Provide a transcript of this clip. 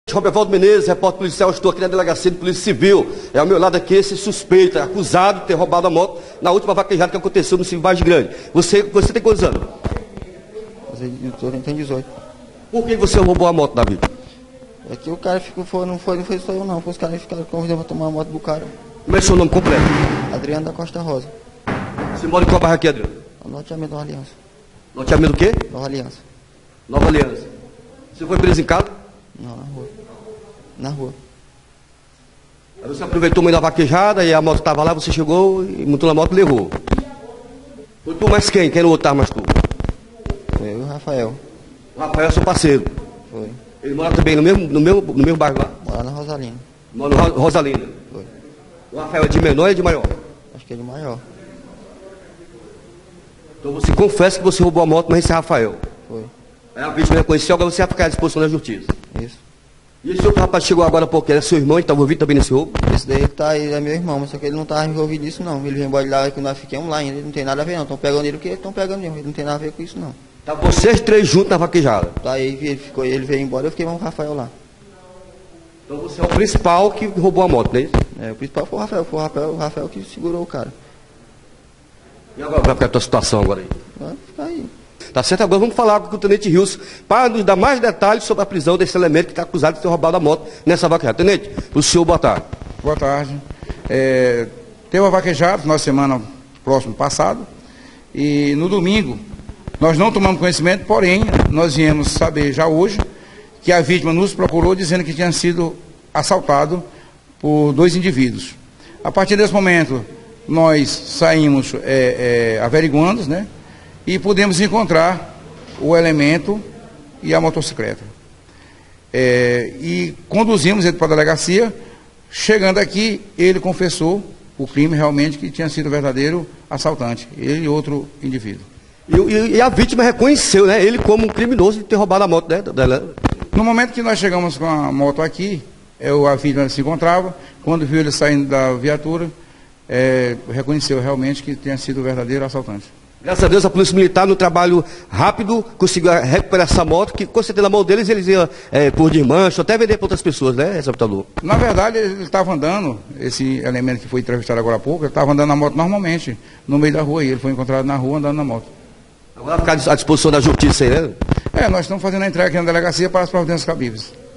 Robervaldo Menezes, repórter policial, estou aqui na delegacia de polícia civil. Ao meu lado aqui esse suspeito, acusado de ter roubado a moto na última vaquejada que aconteceu no município Vargem Grande. Você tem quantos anos? Eu tenho 18. Por que você roubou a moto, Davi? É que o cara não foi só eu não, foi os caras ficaram convidando pra tomar a moto do cara. Como é seu nome completo? Adriano da Costa Rosa. Você mora em qual bairro aqui, Adriano? Loteamento Nova Aliança. Loteamento do quê? Nova Aliança. Nova Aliança. Você foi preso em casa? Não, na rua. Na rua. Aí você aproveitou uma da vaquejada e a moto estava lá, você chegou e montou na moto e levou. Foi tu mais quem? Quem era o outro mais tu? Foi eu e o Rafael. O Rafael é seu parceiro. Foi. Ele mora também no mesmo bairro lá? Mora na Rosalina. Mora no Rosalina. Foi. O Rafael é de menor ou é de maior? Acho que é de maior. Então você confessa que você roubou a moto, mas esse é Rafael. Foi. Aí a vítima reconheceu, agora você vai ficar à disposição da justiça. Isso. E esse outro rapaz chegou agora porque era seu irmão, ele estava envolvido também nesse roubo? Esse daí tá aí, é meu irmão, mas só que ele não tá envolvido nisso não. Ele veio embora de lá que nós ficamos lá ainda, ele não tem nada a ver não. Estão pegando ele porque estão pegando mesmo, ele não tem nada a ver com isso não. Tá vocês três juntos na vaquejada? Tá aí, ele veio embora, eu fiquei com o Rafael lá. Então você é o principal que roubou a moto, não é isso? É, o principal foi o Rafael que segurou o cara. E agora vai ficar a tua situação agora aí? Vai ficar aí. Tá certo? Agora vamos falar com o Tenente Rios para nos dar mais detalhes sobre a prisão desse elemento que está acusado de ter roubado a moto nessa vaquejada. Tenente, o senhor, boa tarde. Boa tarde. Teve uma vaquejada na semana próximo passado e no domingo nós não tomamos conhecimento, porém nós viemos saber já hoje que a vítima nos procurou dizendo que tinha sido assaltado por dois indivíduos. A partir desse momento nós saímos averiguando, né? E pudemos encontrar o elemento e a motocicleta. E conduzimos ele para a delegacia. Chegando aqui, ele confessou o crime realmente, que tinha sido o verdadeiro assaltante, ele e outro indivíduo. E a vítima reconheceu, né, ele como um criminoso de ter roubado a moto, né, dela. No momento que nós chegamos com a moto aqui, a vítima se encontrava. Quando viu ele saindo da viatura, reconheceu realmente que tinha sido o verdadeiro assaltante. Graças a Deus a Polícia Militar, no trabalho rápido, conseguiu recuperar essa moto, que com certeza na mão deles eles iam por desmancho, até vender para outras pessoas, né, executador? Na verdade, ele estava andando, esse elemento que foi entrevistado agora há pouco, ele estava andando na moto normalmente, no meio da rua, e ele foi encontrado na rua andando na moto. Agora ficar à disposição da justiça aí, né? Nós estamos fazendo a entrega aqui na delegacia para as providências cabíveis.